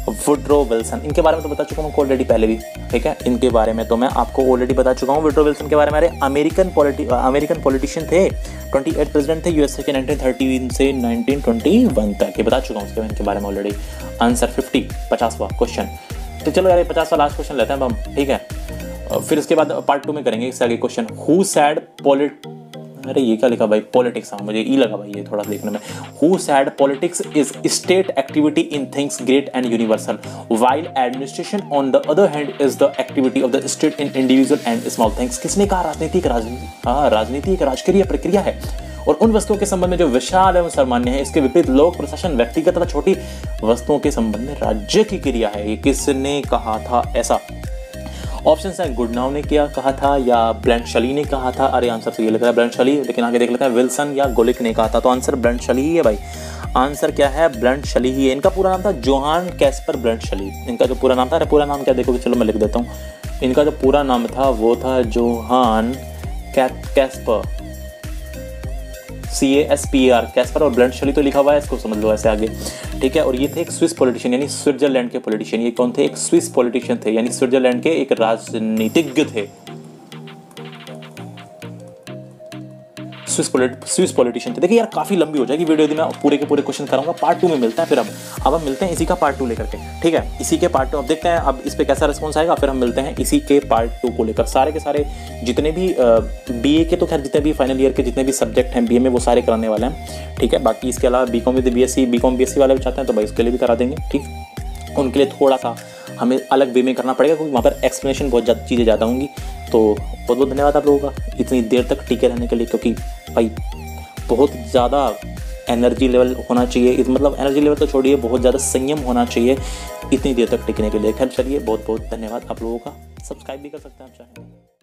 वुड्रो विल्सन, इनके बारे में तो बता चुका हूँ ऑलरेडी पहले भी, ठीक है। इनके बारे में तो मैं आपको ऑलरेडी बता चुका हूँ वुड्रो विल्सन के बारे में। अरे अमेरिकन पॉलिटी अमेरिकन पॉलिटिशियन थे, अट्ठाईस प्रेसिडेंट थे यूएसए के नाइनटीन थर्टी से नाइनटीन ट्वेंटी वन तक, ये बता चुका हूँ उसके इनके बारे में ऑलरेडी। आंसर फिफ्टी, पचासवां क्वेश्चन। तो चलो यार पचासवां लास्ट क्वेश्चन लेते हैं हम, ठीक है। फिर इसके बाद पार्ट टू में करेंगे इससे आगे क्वेश्चन। हु सैड पॉलिट अरे ये क्या लिखा भाई, पॉलिटिक्स, हाँ मुझे ई लगा भाई ये थोड़ा देखने में। Who said politics is state activity in things great and universal, while administration on the other hand is the activity of the state in individual and small things. किसने कहा? राजनीतिक राजनीति हाँ राजनीति एक राजकीय प्रक्रिया है और उन वस्तुओं के संबंध में जो विशाल एवं सर्वमान्य है। इसके विपरीत लोक प्रशासन व्यक्तिगत तथा छोटी वस्तुओं के संबंध में राज्य की क्रिया है। ये किसने कहा था ऐसा? ऑप्शन है गुडनाउ ने क्या कहा था या ब्लेंड शली ने कहा था। अरे आंसर तो ये लग रहा है ब्लेंड शली, लेकिन आगे देख लेते हैं विल्सन या गोलिक ने कहा था। तो आंसर ब्लेंड शली ही है भाई। आंसर क्या है? ब्लेंड शली ही है। इनका पूरा नाम था जोहान कैस्पर ब्लेंड शली, इनका जो पूरा नाम था। अरे पूरा नाम क्या देखोगे, चलो मैं लिख देता हूँ। इनका जो पूरा नाम था वो था Johann Caspar, C A S P A R, Caspar, और ब्लेंड शली तो लिखा हुआ है, इसको समझ लो ऐसे आगे, ठीक है। और ये थे एक स्विस पॉलिटिशियन यानी स्विट्जरलैंड के पॉलिटिशियन। ये कौन थे? एक स्विस पॉलिटिशियन थे यानी स्विट्जरलैंड के एक राजनीतिज्ञ थे, स्विस स्विस पॉलिटिशियन थे। देखिए यार काफी लंबी हो जाएगी वीडियो, यदि मैं पूरे के पूरे क्वेश्चन कराऊंगा। पार्ट टू में मिलते हैं फिर। अब अब हम मिलते हैं इसी का पार्ट टू लेकर के, ठीक है। इसी के पार्ट टू अब देखते हैं अब इस पे कैसा रिस्पॉन्स आएगा, फिर हम मिलते हैं इसी के पार्ट टू को लेकर। सारे के सारे जितने भी बीए के तो खैर जितने भी फाइनल ईयर के जितने भी सब्जेक्ट हैं बीए में वो सारे कराने वाले हैं, ठीक है। बाकी इसके अलावा B Com with B S C B Com B S C वाले भी चाहते हैं तो भाई उसके लिए भी करा देंगे, ठीक। उनके लिए थोड़ा सा हमें अलग वे में करना पड़ेगा क्योंकि वहाँ पर एक्सप्लेनेशन बहुत ज़्यादा चीज़ें ज़्यादा होंगी। तो बहुत बहुत धन्यवाद आप लोगों का इतनी देर तक टिके रहने के लिए, क्योंकि भाई बहुत ज़्यादा एनर्जी लेवल होना चाहिए, मतलब एनर्जी लेवल तो छोड़िए, बहुत ज़्यादा संयम होना चाहिए इतनी देर तक टिकने के लिए। खैर चलिए बहुत बहुत धन्यवाद आप लोगों का। सब्सक्राइब भी कर सकते हैं आप चाहें।